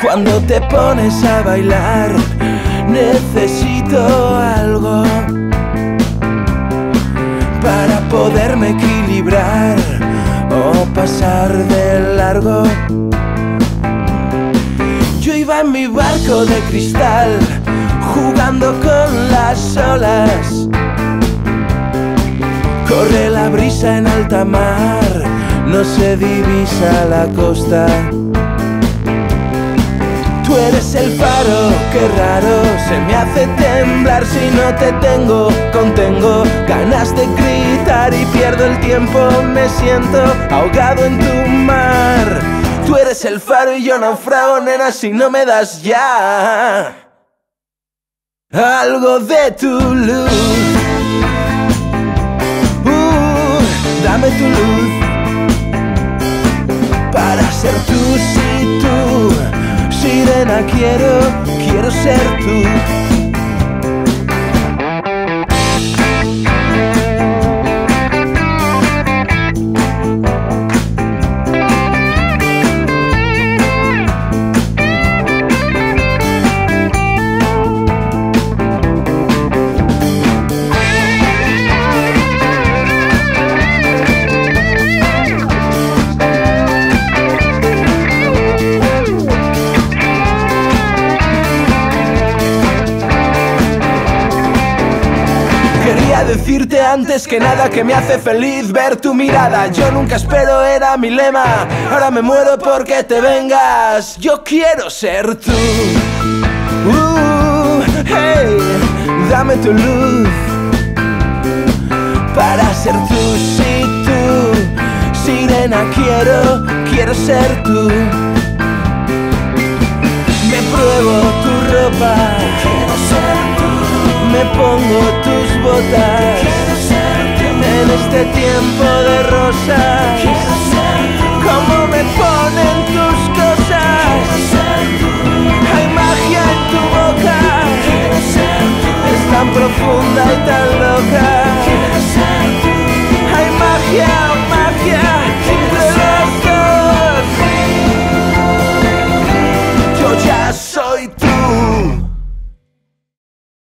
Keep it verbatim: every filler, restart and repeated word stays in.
Cuando te pones a bailar, necesito algo para poderme equilibrar o pasar de largo. Yo iba en mi barco de cristal, jugando con las olas. Corre la brisa en alta mar, no se divisa la costa. Tú eres el faro, qué raro, se me hace temblar si no te tengo. Contengo ganas de gritar y pierdo el tiempo, me siento ahogado en tu mar. Tú eres el faro y yo naufrago, nena, si no me das ya algo de tu luz. Uh, dame tu luz para ser tú, si tú. Sirena, quiero, quiero ser tú. Quería decirte antes que nada que me hace feliz ver tu mirada. Yo nunca espero, era mi lema. Ahora me muero porque te vengas. Yo quiero ser tú. Uh, hey, dame tu luz para ser tú, si tú. Sirena, quiero, quiero ser tú. Me pruebo tu ropa, quiero ser tú. Me pongo tus botas, quiero ser tú. En este tiempo de rosas, quiero ser tú. Cómo me ponen tus cosas, quiero ser tú. Hay magia en tu boca, quiero ser tú. Es tan profunda y tan loca.